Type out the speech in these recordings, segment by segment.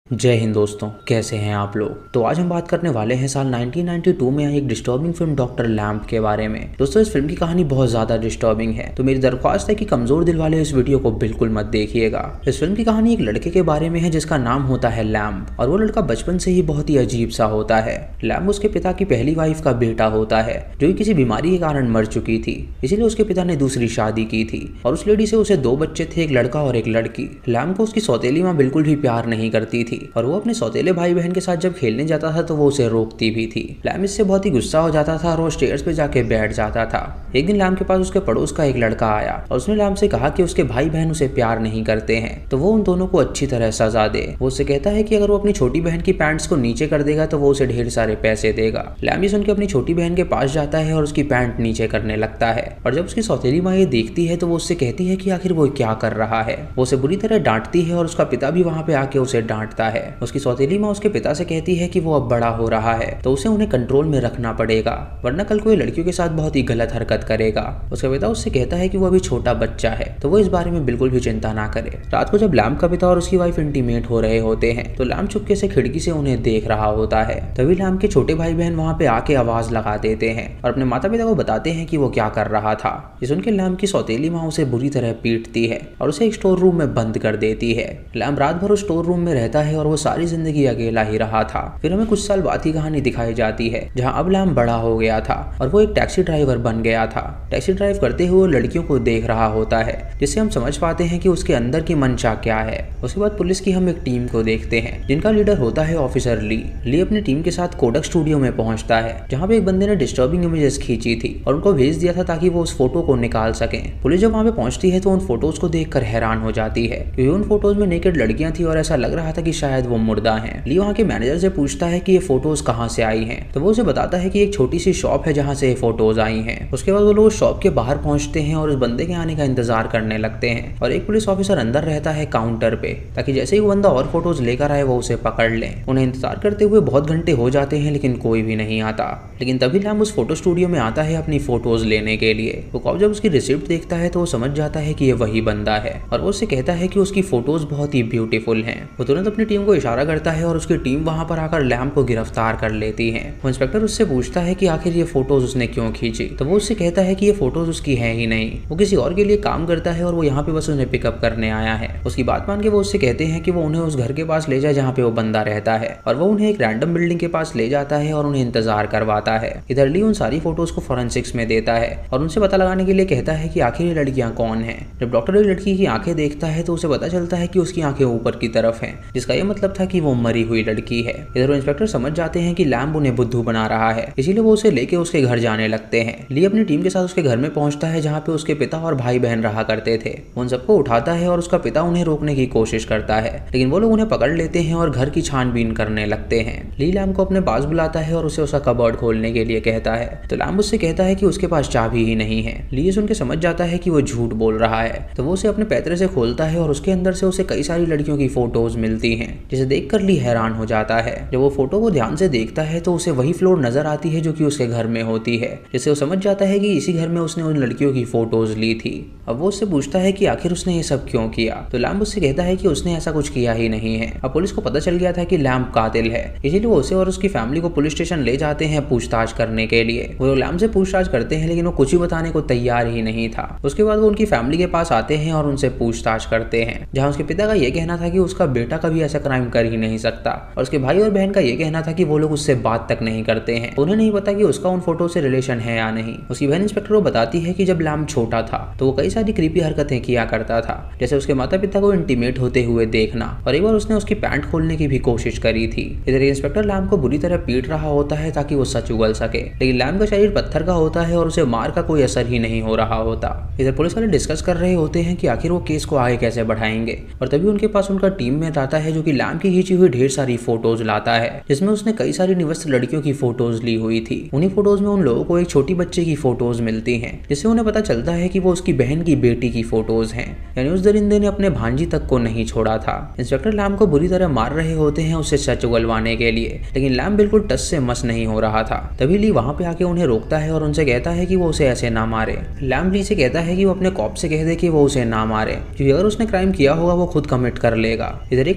जय हिंद दोस्तों, कैसे हैं आप लोग। तो आज हम बात करने वाले हैं साल 1992 में आई एक डिस्टर्बिंग फिल्म डॉक्टर लैम्प के बारे में। दोस्तों, इस फिल्म की कहानी बहुत ज्यादा डिस्टर्बिंग है, तो मेरी दरख्वास्त है कि कमजोर दिल वाले इस वीडियो को बिल्कुल मत देखिएगा। इस फिल्म की कहानी एक लड़के के बारे में है जिसका नाम होता है लैम्प, और वो लड़का बचपन से ही बहुत ही अजीब सा होता है। लैम्प उसके पिता की पहली वाइफ का बेटा होता है जो कि किसी बीमारी के कारण मर चुकी थी, इसीलिए उसके पिता ने दूसरी शादी की थी और उस लेडी से उसे 2 बच्चे थे, एक लड़का और एक लड़की। लैम्प को उसकी सौतेली माँ बिल्कुल भी प्यार नहीं करती थी और वो अपने सौतेले भाई बहन के साथ जब खेलने जाता था तो वो उसे रोकती भी थी। लैम्प इससे बहुत ही गुस्सा हो जाता था और वो स्टेयर्स पे जाके बैठ जाता था। एक दिन लैम्प के पास उसके पड़ोस का एक लड़का आया और उसने लैम्प से कहा कि उसके भाई बहन उसे प्यार नहीं करते हैं, तो वो उन दोनों को अच्छी तरह सजा दे। वो उससे कहता है कि अगर वो अपनी छोटी बहन की पैंट्स को नीचे कर देगा तो वो उसे ढेर सारे पैसे देगा। लैम्प ये सुनकर अपनी छोटी बहन के पास जाता है और उसकी पैंट नीचे करने लगता है, और जब उसकी सौतेली माँ ये देखती है तो वो उससे कहती है कि आखिर वो क्या कर रहा है। वो उसे बुरी तरह डांटती है और उसका पिता भी वहाँ पे आके उसे डांटता है। उसकी सौतेली माँ उसके पिता से कहती है कि वो अब बड़ा हो रहा है तो उसे उन्हें कंट्रोल में रखना पड़ेगा, वरना कल कोई लड़कियों के साथ बहुत ही गलत हरकत करेगा। उसका पिता उससे कहता है कि वो अभी छोटा बच्चा है तो वो इस बारे में बिल्कुल भी चिंता ना करे। रात को जब लैम्प का पिता और उसकी वाइफ इंटीमेट हो रहे होते हैं तो लैम्प चुपके से खिड़की से उन्हें देख रहा होता है। तभी लैम्प के छोटे भाई बहन वहाँ पे आके आवाज लगा देते हैं और अपने माता पिता को बताते हैं कि वो क्या कर रहा था। ये सुनकर लैम्प की सौतेली माँ उसे बुरी तरह पीटती है और उसे एक स्टोर रूम में बंद कर देती है। लैम्प रात भर उस स्टोर रूम में रहता है और वो सारी जिंदगी अकेला ही रहा था। फिर हमें कुछ साल बाद की कहानी दिखाई जाती है जहां अब लैम्प बड़ा हो गया था और वो एक टैक्सी ड्राइवर बन गया था। टैक्सी ड्राइव करते हुए लड़कियों को देख रहा होता है, जिससे हम समझ पाते हैं कि उसके अंदर की मंशा क्या है। उसके बाद पुलिस की हम एक टीम को देखते हैं जिनका लीडर होता है ऑफिसर ली। ली अपनी टीम के साथ कोडक स्टूडियो में पहुंचता है जहाँ पे एक बंदे ने डिस्टर्बिंग इमेजेस खींची थी और उनको भेज दिया था ताकि वो उस फोटो को निकाल सके। पुलिस जब वहाँ पे पहुंचती है तो उन फोटोज को देखकर हैरान हो जाती है क्योंकि उन फोटोज में नेकेड लड़कियां थी और ऐसा लग रहा था कि शायद वो मुर्दा हैं। ली वहाँ के मैनेजर से पूछता है कि ये फोटोज कहाँ से आई हैं, तो वो उसे बताता है कि एक छोटी सी शॉप है जहाँ से ये फोटोज आई हैं। उसके बाद वो लोग शॉप के बाहर पहुंचते हैं और उस बंदे के आने का इंतजार करने लगते हैं और एक पुलिस ऑफिसर अंदर रहता है काउंटर पे ताकि जैसे ही वो बंदा और फोटोज लेकर आए वो उसे पकड़ ले। उन्हें इंतजार करते हुए बहुत घंटे हो जाते हैं लेकिन कोई भी नहीं आता। लेकिन तभी लैम्प उस फोटो स्टूडियो में आता है अपनी फोटोज लेने के लिए। वो कॉप जब उसकी रिसिप्ट देखता है तो वो समझ जाता है कि ये वही बंदा है और वो उससे कहता है कि उसकी फोटोज बहुत ही ब्यूटीफुल हैं। वो तुरंत अपनी टीम को इशारा करता है और उसकी टीम वहां पर आकर लैम्प को गिरफ्तार कर लेती है। वो इंस्पेक्टर उससे पूछता है कि आखिर ये फोटोज उसने क्यों खींची, तो वो उससे कहता है कि ये फोटोज उसकी है ही नहीं, वो किसी और के लिए काम करता है और वो यहाँ पे बस उन्हें पिकअप करने आया है। उसकी बात मान के वो उससे कहते हैं कि वो उन्हें उस घर के पास ले जाए जहाँ पे वो बंदा रहता है, और वो उन्हें एक रैंडम बिल्डिंग के पास ले जाता है और उन्हें इंतजार करवाता है। इधर ली उन सारी फोटोज को फॉरेंसिक्स में देता है और उनसे पता लगाने के लिए कहता है कि आखिर ये लड़कियां कौन है। जब डॉक्टर एक लड़की की आंखें देखता है तो उसे पता चलता है कि उसकी आंखें ऊपर की तरफ है, जिसका यह मतलब था कि वो मरी हुई लड़की है। इधर इंस्पेक्टर समझ जाते हैं कि लैम्प उन्हें बुद्धू बना रहा है, इसीलिए वो उसे लेके उसके घर जाने लगते हैं। ली अपनी टीम के साथ उसके घर में पहुंचता है जहाँ पे उसके पिता और भाई बहन रहा करते थे। उन सबको उठाता है और उसका पिता उन्हें रोकने की कोशिश करता है लेकिन वो लोग उन्हें पकड़ लेते हैं और घर की छानबीन करने लगते हैं। ली लैम्प को अपने पास बुलाता है और उसे उसका कबर्ड खोलने के लिए कहता है, तो लैम्प उससे कहता है कि उसके पास चाबी ही नहीं है। ली सुन के समझ जाता है कि वो झूठ बोल रहा है, तो वो उसे अपने पैतरे से खोलता है और उसके अंदर से उसे कई सारी लड़कियों की फोटोज मिलती हैं, जिसे देखकर ली हैरान हो जाता है। जब वो फोटो को ध्यान से देखता है तो उसे वही फ्लोर नजर आती है जो कि उसके घर में होती है, जिससे वो समझ जाता है कि इसी घर में उसने उन लड़कियों की फोटोज ली थी। अब वो उससे पूछता है कि आखिर उसने ये सब क्यों किया, तो लैम्प उससे कहता है कि उसने ऐसा कुछ किया ही नहीं है। अब पुलिस को पता चल गया था कि लैम्प कातिल है, इसीलिए वो उसे और उसकी फैमिली को पुलिस स्टेशन ले जाते हैं पूछताछ करने के लिए। वो लैम्प से पूछताछ करते हैं लेकिन वो कुछ भी बताने को तैयार ही नहीं था। उसके बाद वो उनकी फैमिली के पास आते हैं और उनसे पूछताछ करते हैं, जहाँ उसके पिता का ये कहना था कि उसका बेटा कभी ऐसा क्राइम कर ही नहीं सकता, और उसके भाई और बहन का ये कहना था कि वो लोग उससे बात तक नहीं करते हैं। उन्हें नहीं पता कि उसका उन फोटो से रिलेशन है या नहीं। उसकी बहन इंस्पेक्टर को बताती है कि जब लैम्प छोटा था तो वो कई सारी क्रीपी हरकतें किया करता था, जैसे उसके माता पिता को इंटीमेट होते हुए देखना, और एक बार उसने उसकी पैंट खोलने की भी कोशिश करी थी। इधर इंस्पेक्टर लैम्प को बुरी तरह पीट रहा होता है ताकि वो सच उगल सके, लेकिन लैम्प का शरीर पत्थर का होता है और उसे मार का कोई असर ही नहीं हो रहा होता। इधर पुलिस वाले डिस्कस कर रहे होते हैं कि आखिर वो केस को आगे कैसे बढ़ाएंगे, और तभी उनके पास उनका टीममेट आता है जो कि लैम्प की खींची हुई ढेर सारी फोटोज लाता है, जिसमें उसने कई सारी निवस्त्र लड़कियों की फोटोज ली हुई थी। उन्हीं फोटोज में उन लोगों को एक छोटी बच्चे की फोटोज मिलती हैं, जिससे उन्हें पता चलता है कि वो उसकी बहन की बेटी की फोटोज हैं, यानी उस दरिंदे ने अपने भांजी तक को नहीं छोड़ा था। इंस्पेक्टर लैम्प को बुरी तरह मार रहे होते हैं उसे सच उगलवाने के लिए, लेकिन लैम्प बिल्कुल टस से मस नहीं हो रहा था। तभी ली वहां पे आके उन्हें रोकता है और उनसे कहता है कि वो उसे ऐसे ना मारे। लैम्प ली से कहता है कि वो अपने कॉप से कह दे कि वो उसे ना मारे, क्योंकि अगर उसने क्राइम किया होगा वो खुद कमिट कर लेगा। इधर एक पुलिस की टीम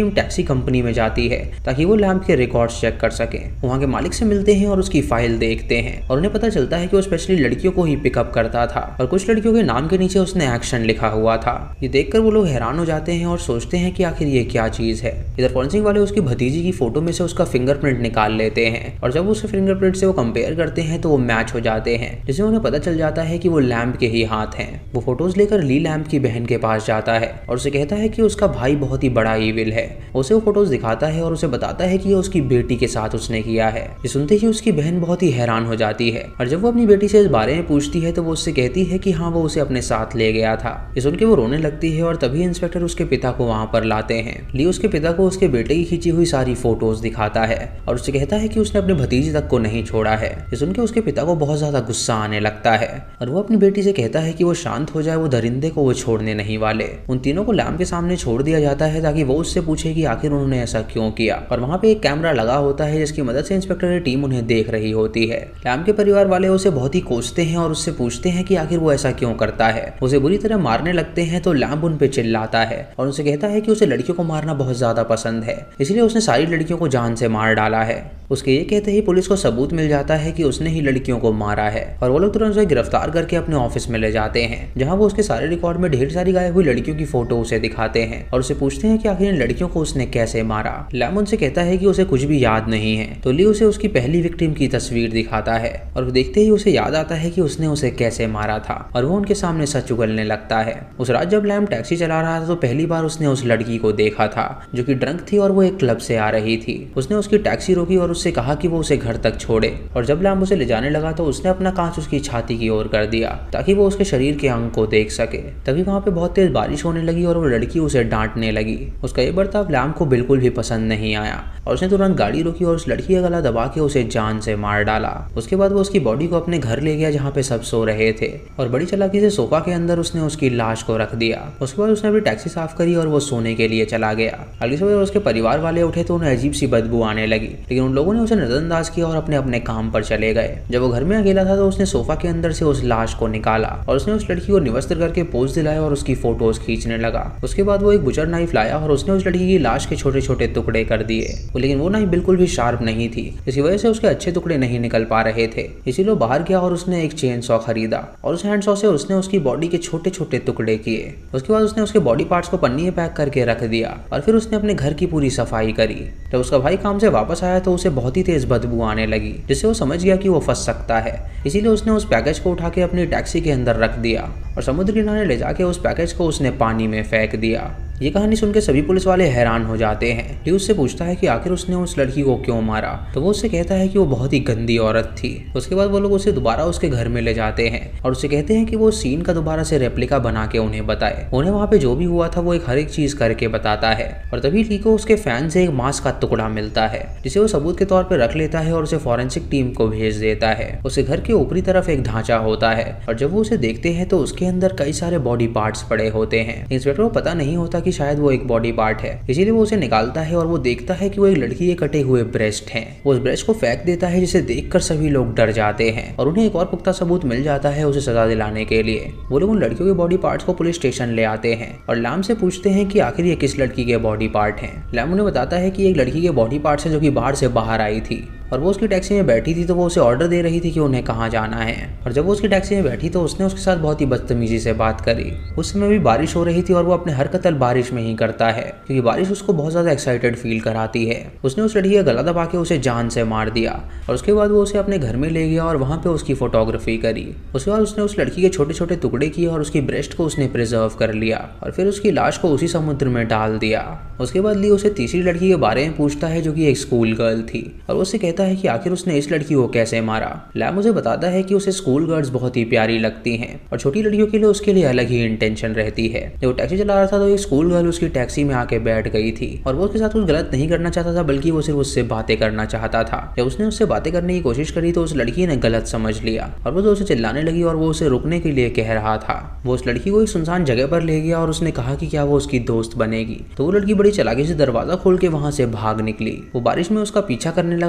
टीम टैक्सी कंपनी में जाती है ताकि वो लैम्प के रिकॉर्ड्स चेक कर सके। वहाँ के मालिक से मिलते हैं और उसकी फाइल देखते हैं और उन्हें पता चलता है कि वो स्पेशली लड़कियों को ही पिकअप करता था और कुछ लड़कियों के नाम के नीचे उसने एक्शन लिखा हुआ था। ये देखकर वो लोग हैरान हो जाते हैं और सोचते हैं कि आखिर ये क्या चीज है। इधर फॉरेंसिक वाले उसकी भतीजी की फोटो में से उसका फिंगरप्रिंट निकाल लेते हैं और जब उसके फिंगरप्रिंट से वो कंपेयर करते हैं तो वो मैच हो जाते हैं, जिससे उन्हें पता चल जाता है कि वो लैम्प के ही हाथ हैं। वो फोटोज लेकर ली लैम्प की बहन के पास जाता है और उसे कहता है कि उसका भाई बहुत ही बड़ा ईविल है। उसे वो फोटोज दिखाता है और उसे बताता है कि ये उसकी बेटी के साथ उसने किया है। ये सुनते ही उसकी बहन बहुत ही हैरान हो जाती है और जब वो अपनी बेटी से इस बारे में पूछती है तो वो उससे कहती है कि हाँ, वो उसे अपने साथ ले गया था। ये सुन के वो रोने लगती है और तभी इंस्पेक्टर उसके पिता को वहाँ पर लाते हैं। ली उसके पिता को उसके बेटे की खींची हुई सारी फोटोज दिखाता है और उससे कहता है कि उसने अपने भतीजे तक को नहीं छोड़ा है। ये सुन के उसके पिता को बहुत ज्यादा गुस्सा आने लगता है और वो अपनी बेटी से कहता है कि वो शांत हो जाए, वो दरिंदे को वो छोड़ने नहीं वाले। उन तीनों को लैम्प के सामने छोड़ दिया जाता है ताकि वो उससे पूछे कि आखिर उन्होंने ऐसा क्यों किया। और वहाँ पे एक कैमरा लगा होता है जिसकी मदद से इंस्पेक्टर की टीम उन्हें देख रही होती है। लैम्प के परिवार वाले उसे बहुत ही कोसते हैं और उससे पूछते हैं कि आखिर वो ऐसा क्यों करता है। उसे बुरी तरह मारने लगते हैं तो लैम्प उन पे चिल्लाता है और उनसे कहता है कि उसे लड़कियों को मारना बहुत ज्यादा पसंद है, इसलिए उसने सारी लड़कियों को जान से मार डाला है। उसके ये कहते ही पुलिस को सबूत मिल जाता है कि उसने ही लड़कियों को मारा है और वो लोग तुरंत उसे गिरफ्तार करके अपने ऑफिस में ले जाते हैं, जहां वो उसके सारे रिकॉर्ड में ढेर सारी गायब हुई लड़कियों की फोटो उसे दिखाते हैं और उसे पूछते हैं कि आखिर इन लड़कियों को उसने कैसे मारा। लैम उनसे कहता है कि उसे कुछ भी याद नहीं है, तो ली उसे उसकी पहली विक्टिम की तस्वीर दिखाता है और देखते ही उसे याद आता है कि उसने उसे कैसे मारा था और वो उनके सामने सच उगलने लगता है। उस रात जब लैम टैक्सी चला रहा था तो पहली बार उसने उस लड़की को देखा था जो कि ड्रंक थी और वो एक क्लब से आ रही थी। उसने उसकी टैक्सी रोकी और उससे कहा कि वो उसे घर तक छोड़े और जब लैम उसे ले जाने लगा तो उसने अपना कांच उसकी छाती की ओर कर दिया ताकि वो उसके शरीर के अंग को देख सके। तभी वहाँ पे बहुत तेज बारिश होने लगी और वो लड़की उसे डांटने लगी। उसका ये बर्ताव लैम को बिल्कुल भी पसंद नहीं आया और उसने तुरंत गाड़ी रोकी और उस लड़की का गला दबा के उसे जान से मार डाला। उसके बाद वो उसकी बॉडी को अपने घर ले गया जहाँ पे सब सो रहे थे और बड़ी चालाकी से सोफा के अंदर उसने उसकी लाश को रख दिया। उसके बाद उसने अपनी टैक्सी साफ करी और वो सोने के लिए चला गया। अगली सुबह उसके परिवार वाले उठे तो उन्हें अजीब सी बदबू आने लगी, लेकिन उन लोगों ने उसे नजरअंदाज किया और अपने अपने काम पर चले गए। जब वो घर में अकेला था तो उसने सोफा के अंदर से उस लाश को निकाला और उसने उस लड़की को निवस्त्र करके पोज दिलाया और उसकी फोटोज खींचने लगा। उसके बाद वो एक बुचर नाइफ लाया और उसने उस लड़की की लाश के छोटे छोटे टुकड़े कर दिए, लेकिन वो नाइफ बिल्कुल भी शार्प नहीं थी, इसी वजह से उसके अच्छे टुकड़े नहीं निकल पा रहे थे। इसीलिए बाहर गया और उसने एक चेन सॉ खरीदा और उस हैंड सॉ से उसने उसकी बॉडी के छोटे छोटे टुकड़े किए। उसके बाद उसने उसके बॉडी पार्ट्स को पन्नी में पैक करके रख दिया और फिर उसने अपने घर की पूरी सफाई करी। जब उसका भाई काम से वापस आया तो उसे बहुत ही तेज बदबू आने लगी, जिससे वो समझ गया कि वो फंस सकता है। इसीलिए उसने उस पैकेज को उठा के अपनी टैक्सी के अंदर रख दिया और समुद्र किनारे ले जाके उस पैकेज को उसने पानी में फेंक दिया। ये कहानी सुन के सभी पुलिस वाले हैरान हो जाते हैं। ली उससे पूछता है कि आखिर उसने उस लड़की को क्यों मारा, तो वो उससे कहता है कि वो बहुत ही गंदी औरत थी। उसके बाद वो लोग उसे दोबारा उसके घर में ले जाते हैं और उसे कहते हैं कि वो सीन का दोबारा से रेप्लिका बना के उन्हें बताए। उन्हें वहाँ पे जो भी हुआ था वो एक हर एक चीज करके बताता है और तभी ली को उसके फैन से एक मांस का टुकड़ा मिलता है, जिसे वो सबूत के तौर पर रख लेता है और उसे फॉरेंसिक टीम को भेज देता है। उसे घर के ऊपरी तरफ एक ढांचा होता है और जब वो उसे देखते हैं तो उसके अंदर कई सारे बॉडी पार्ट्स पड़े होते हैं। इंस्पेक्टर को पता नहीं होता कि शायद वो एक बॉडी पार्ट है, इसीलिए वो उसे निकालता है और वो देखता है कि वो एक लड़की के कटे हुए ब्रेस्ट हैं। वो उस ब्रेस्ट को फेंक देता है, जिसे देखकर सभी लोग डर जाते हैं और उन्हें एक और पुख्ता सबूत मिल जाता है उसे सजा दिलाने के लिए। वो लोग उन लड़कियों के बॉडी पार्ट्स को पुलिस स्टेशन ले आते हैं और लैम से पूछते हैं कि आखिर ये किस लड़की के बॉडी पार्ट हैं। लैम उन्हें बताता है कि एक लड़की के बॉडी पार्ट्स है जो कि बाहर से बाहर आई थी और वो उसकी टैक्सी में बैठी थी, तो वो उसे ऑर्डर दे रही थी कि उन्हें कहाँ जाना है। और जब वो उसकी टैक्सी में बैठी तो उसने उसके साथ बहुत ही बदतमीजी से बात करी। उस समय भी बारिश हो रही थी और वो अपने हर कत्ल बारिश में ही करता है क्योंकि बारिश उसको बहुत ज्यादा एक्साइटेड फील कराती है। उसने उस लड़की का गला दबा के उसे जान से मार दिया और उसके बाद वो उसे अपने घर में ले गया और वहाँ पे उसकी फोटोग्राफी करी। उसके बाद उसने उस लड़की के छोटे छोटे टुकड़े किए और उसकी ब्रेस्ट को उसने प्रिजर्व कर लिया और फिर उसकी लाश को उसी समुद्र में डाल दिया। उसके बाद ली उसे तीसरी लड़की के बारे में पूछता है जो कि एक स्कूल गर्ल थी और उससे कहता है कि आखिर उसने इस लड़की को कैसे मारा। लैम उसे बताता है कि उसे स्कूल गर्ल्स बहुत ही प्यारी लगती हैं और छोटी लड़कियों के लिए उसके लिए अलग ही इंटेंशन रहती है। जब वो टैक्सी चला रहा था तो एक स्कूल गर्ल उसकी टैक्सी में आके बैठ गई थी और वो उसके साथ कुछ गलत नहीं करना चाहता था, बल्कि वो सिर्फ उससे बातें करना चाहता था। जब उसने उससे बातें करने की कोशिश करी तो उस लड़की ने गलत समझ लिया और वो उसे चिल्लाने लगी और वो उसे रुकने के लिए कह रहा था। वो उस लड़की को एक सुनसान जगह पर ले गया और उसने कहा कि क्या वो उसकी दोस्त बनेगी, तो वो लड़की बड़ी चालाकी से दरवाजा खोल के वहां से भाग निकली। वो बारिश में उसका पीछा करने लगा लेकिन वो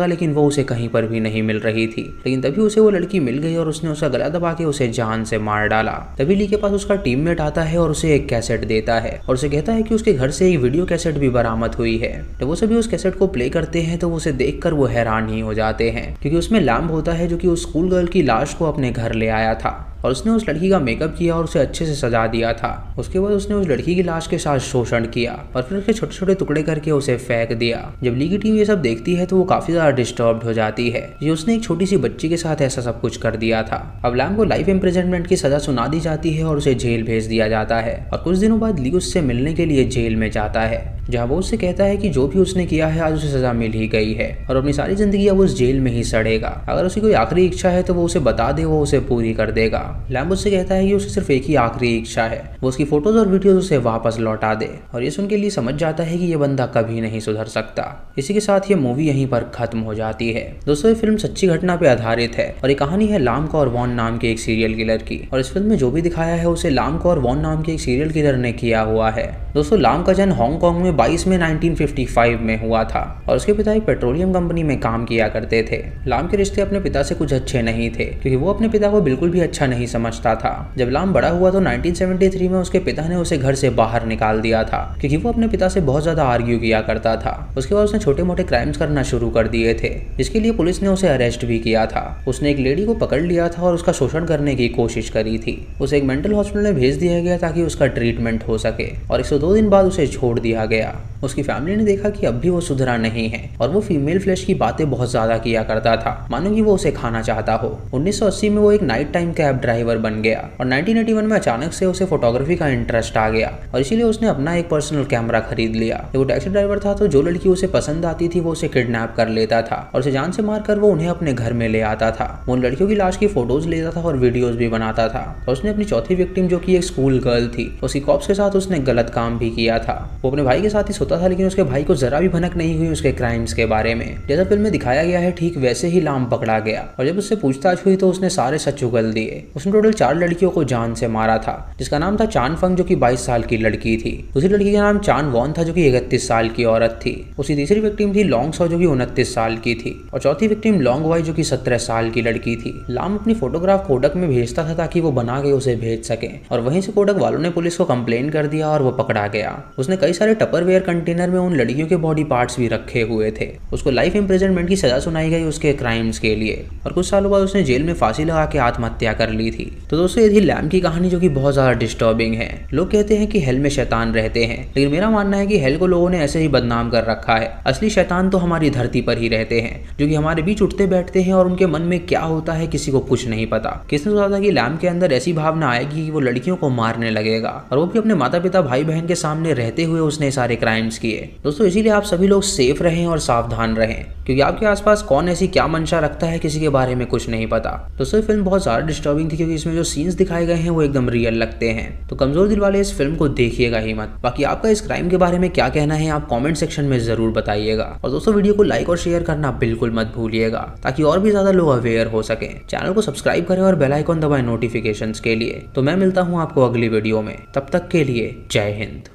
वो उसे कहीं पर भी नहीं मिल रही थी। लेकिन तभी उसे वो लड़की मिल गई और उसने उसका गला दबा के उसे जान से मार डाला। तभी ली के पास उसका टीममेट आता है और उसे एक कैसेट देता है और उसे कहता है कि उसके घर से एक वीडियो कैसेट भी बरामद हुई है। जब वो सभी उस कैसेट को प्ले करते हैं तो उसे देखकर वो हैरान ही हो जाते हैं, क्योंकि उसमें लैम्ब होता है जो कि उस स्कूल गर्ल की लाश को अपने घर ले आया था और उसने उस लड़की का मेकअप किया और उसे अच्छे से सजा दिया था। उसके बाद उसने उस लड़की की लाश के साथ शोषण किया और फिर उसके छोटे छोटे टुकड़े करके उसे फेंक दिया। जब ली की टीम ये सब देखती है तो वो काफी ज्यादा डिस्टर्ब्ड हो जाती है कि उसने एक छोटी सी बच्ची के साथ ऐसा सब कुछ कर दिया था। अब लैम्ब को लाइफ इम्प्रिजनमेंट की सजा सुना दी जाती है और उसे जेल भेज दिया जाता है और कुछ दिनों बाद ली उससे मिलने के लिए जेल में जाता है, जहाँ वो उससे कहता है कि जो भी उसने किया है आज उसे सजा मिल ही गई है और अपनी सारी जिंदगी अब उस जेल में ही सड़ेगा। अगर उसकी कोई आखिरी इच्छा है तो वो उसे बता दे, वो उसे पूरी कर देगा। लैम्ब उससे कहता है कि उसकी सिर्फ एक ही आखिरी इच्छा है, वो उसकी फोटोज और वीडियोज उसे वापस लौटा दे। और ये सुन के लिए समझ जाता है कि ये बंदा कभी नहीं सुधर सकता। इसी के साथ ये मूवी यहीं पर खत्म हो जाती है। दोस्तों ये फिल्म सच्ची घटना पे आधारित है और ये कहानी है लाम्ब और वॉन नाम के एक सीरियल किलर की। और इस फिल्म में जो भी दिखाया है उसे लाम्ब और वॉन नाम के एक सीरियल किलर ने किया हुआ है। दोस्तों लाम्ब का जन्म हांगकांग में 22 में 1955 में हुआ था और उसके पिता एक पेट्रोलियम कंपनी में काम किया करते थे। लाम्ब के रिश्ते अपने पिता से कुछ अच्छे नहीं थे क्योंकि वो अपने पिता को बिल्कुल भी अच्छा नहीं समझता था। जब लाम्ब बड़ा हुआ तो 1973 में उसके पिता ने उसे घर से बाहर निकाल दिया था क्योंकि वो अपने पिता से बहुत ज्यादा आर्ग्यू किया करता था। उसके बाद उसने छोटे मोटे क्राइम्स करना शुरू कर दिए थे, जिसके लिए पुलिस ने उसे अरेस्ट भी किया था। उसने एक लेडी को पकड़ लिया था और उसका शोषण करने की कोशिश करी थी। उसे एक मेंटल हॉस्पिटल में भेज दिया गया ताकि उसका ट्रीटमेंट हो सके और 102 दिन बाद उसे छोड़ दिया गया। उसकी फैमिली ने देखा कि अब भी वो सुधरा नहीं है और वो फीमेल फ्लैश की बातें बहुत ज्यादा किया करता था, मानो कि वो उसे खाना चाहता हो। 1980 में वो एक नाइट टाइम कैब ड्राइवर बन गया और 1981 में अचानक से उसे फोटोग्राफी का इंटरेस्ट आ गया और इसीलिए उसने अपना एक पर्सनल कैमरा खरीद लिया। जब वो टैक्सी ड्राइवर था तो जो लड़की उसे पसंद आती थी वो उसे किडनैप कर लेता था और उसे जान से मारकर वो उन्हें अपने घर में ले आता था। वो उन लड़कियों की लाश की फोटोज लेता था और वीडियोज भी बनाता था और उसने अपनी चौथी विक्टिम जो कि एक स्कूल गर्ल थी, उसकी कॉप्स के साथ उसने गलत काम भी किया था। वो अपने भाई के साथ ही सोता था लेकिन उसके भाई को जरा भी भनक नहीं हुई उसके क्राइम्स के बारे में। जैसा फिल्म में दिखाया गया है ठीक वैसे ही लाम्ब पकड़ा गया और जब उससे पूछताछ हुई तो उसने सारे सच उगल दिए। उसने टोटल 4 लड़कियों को जान से मारा था, जिसका नाम था चान फंग जो कि 22 साल की लड़की थी। दूसरी लड़की का नाम चान वॉन था जो कि 31 साल की औरत थी। उसकी तीसरी विक्टिम थी लॉन्ग सो जो कि 29 साल की थी और चौथी विक्टिम लॉन्ग वाई जो कि 17 साल की लड़की थी। लाम्ब अपनी फोटोग्राफ कोडक में भेजता था ताकि वो बना के उसे भेज सके और वहीं से कोडक वालों ने पुलिस को कंप्लेन कर दिया और वो पकड़ा गया। उसने कई सारे टपरवेयर कंटेनर में उन लड़कियों के बॉडी पार्ट्स भी रखे हुए थे। उसको लाइफ इम्प्रिजनमेंट की सजा सुनाई गई उसके क्राइम्स के लिए और कुछ सालों बाद उसने जेल में फांसी लगा के आत्महत्या कर ली थी। तो दोस्तों ये थी लैम्ब की कहानी जो कि बहुत ज्यादा डिस्टर्बिंग है। लोग कहते हैं कि हेल में शैतान रहते हैं, लेकिन मेरा मानना है कि हेल को लोगों ने ऐसे ही बदनाम कर रखा है। असली शैतान तो हमारी धरती पर ही रहते हैं जो कि हमारे बीच उठते बैठते हैं और उनके मन में क्या होता है किसी को कुछ नहीं पता। किसने सोचा था कि लैम्ब के अंदर ऐसी भावना आएगी कि वो लड़कियों को मारने लगेगा और वो भी अपने माता पिता भाई बहन के सामने रहते हुए उसने सारे क्राइम्स किए। दोस्तों इसीलिए आप सभी लोग सेफ रहें और सावधान रहें क्योंकि आपके आसपास कौन ऐसी क्या मंशा रखता है किसी के बारे में कुछ नहीं पता। दोस्तों ये फिल्म बहुत ज्यादा डिस्टर्बिंग थी क्योंकि इसमें जो सीन्स दिखाए गए हैं वो एकदम रियल लगते हैं। तो कमजोर दिल वाले इस फिल्म को देखिएगा ही मत। बाकी आपका इस क्राइम के बारे में क्या कहना है आप कमेंट सेक्शन में जरूर बताइएगा और दोस्तों वीडियो को लाइक और शेयर करना बिल्कुल मत भूलिएगा ताकि और भी ज्यादा लोग अवेयर हो सके। चैनल को सब्सक्राइब करें और बेल आइकन दबाएं नोटिफिकेशंस के लिए। तो मैं मिलता हूँ आपको अगली वीडियो में, तब तक के लिए जय हिंद।